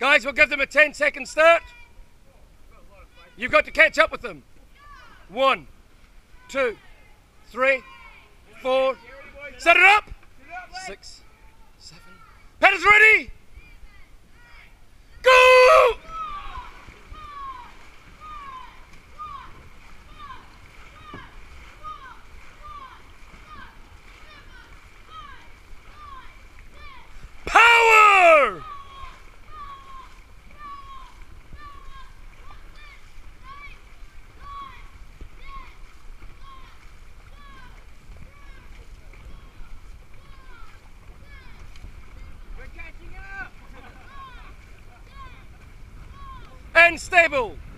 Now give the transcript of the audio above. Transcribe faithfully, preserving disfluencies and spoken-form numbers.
Guys, we'll give them a ten second start. You've got to catch up with them. One, two, three, four. Set it up. Six, seven. Paddles ready. Go! Power! And stable.